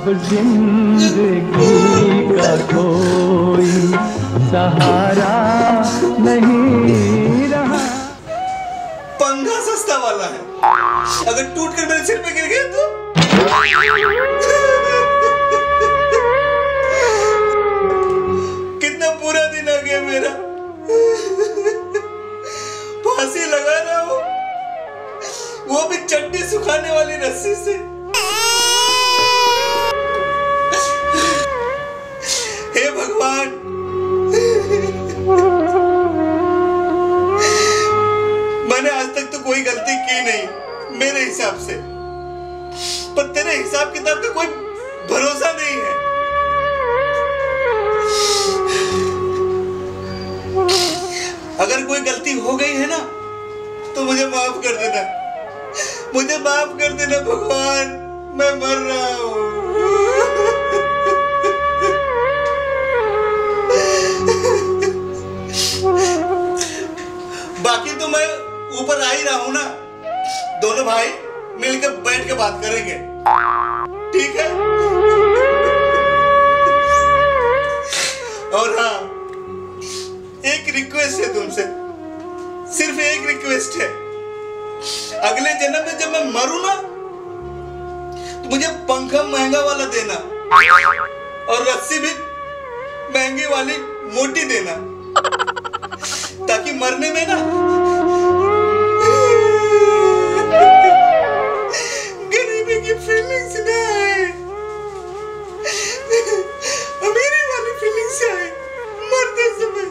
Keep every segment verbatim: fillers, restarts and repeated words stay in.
अब जिंदगी का कोई सहारा नहीं रहा। पंखा सस्ता वाला है, अगर टूट कर मेरे सिर पे गिर गया तो कितना बुरा दिन आ गया मेरा। फांसी लगा रहा हूं, वो भी चट्टी सुखाने वाली रस्सी से। हे भगवान, मैंने आज तक तो कोई गलती की नहीं मेरे हिसाब से, पर तेरे हिसाब किताब का कोई भरोसा नहीं है। अगर कोई गलती हो गई है ना तो मुझे माफ कर देना, मुझे माफ कर देना भगवान, मैं मर रहा हूं। बाकी तो मैं ऊपर आ ही रहा हूं ना, दोनों भाई मिलकर बैठ के बात करेंगे, ठीक है? और हाँ, एक रिक्वेस्ट है तुमसे, सिर्फ एक रिक्वेस्ट है। अगले जन्म में जब मैं मरूं ना तो मुझे पंखा महंगा वाला देना और रस्सी भी महंगी वाली मोटी देना, ताकि मरने में ना गरीबी की फीलिंग्स ना आए, अमीरी वाली फीलिंग्स आए मरते समय।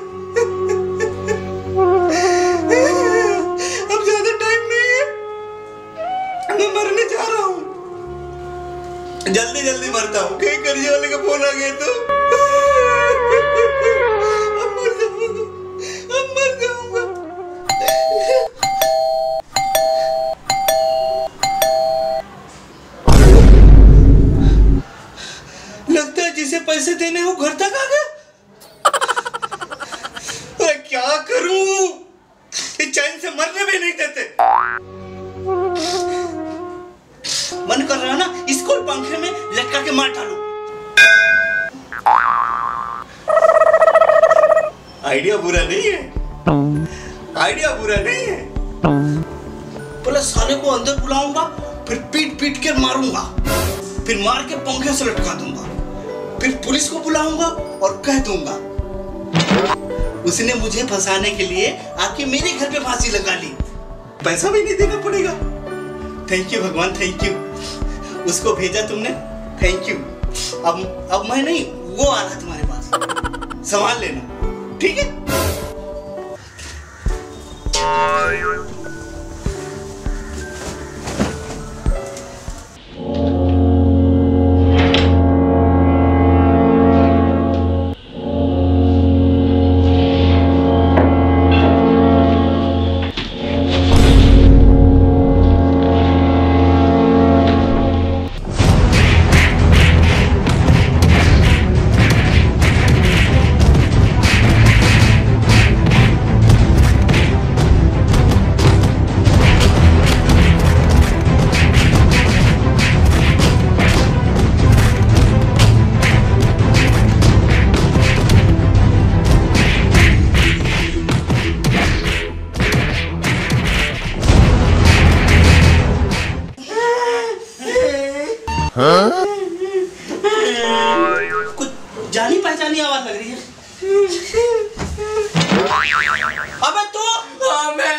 अब ज्यादा टाइम नहीं है, मैं मरने जा रहा हूं, जल्दी जल्दी मरता हूं, कहीं कर्जे वाले का फोन आ गया तो अब मर जाऊंगा, अब मर जाऊंगा। लगता है जिसे पैसे देने हो घर तक आ गया। अरे क्या करूं, ये चैन से मरने भी नहीं देते। मन कर रहा है ना इसको पंखे में लटका के मार डालूं। आइडिया बुरा नहीं है, आइडिया बुरा नहीं है। पहले साले को अंदर बुलाऊंगा, फिर पीट पीट के मारूंगा, फिर मार के पंखे से लटका दूंगा, फिर पुलिस को बुलाऊंगा और कह दूंगा उसने मुझे फंसाने के लिए आके मेरे घर पे फांसी लगा ली, पैसा भी नहीं देना पड़ेगा। थैंक यू भगवान, थैंक यू, उसको भेजा तुमने, थैंक यू। अब अब मैं नहीं, वो आ रहा तुम्हारे पास, संभाल लेना, ठीक है? कुछ जानी पहचानी आवाज लग रही है। अबे तू? हाँ मैं।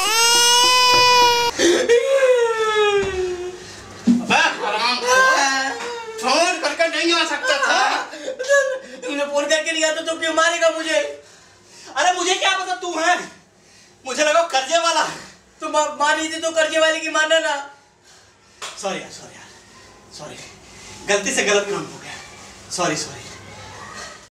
अबे हराम, फोन करके नहीं आ सकता था। तूने फोन करके लिया तो तू क्यों मारेगा मुझे? अरे मुझे क्या पता तू है, मुझे लगा कर्जे वाला। तू मार रही थी तो कर्जे वाले की मानना ना। सॉरी यार, सॉरी यार, सॉरी, गलती से गलत काम हो गया, सॉरी सॉरी।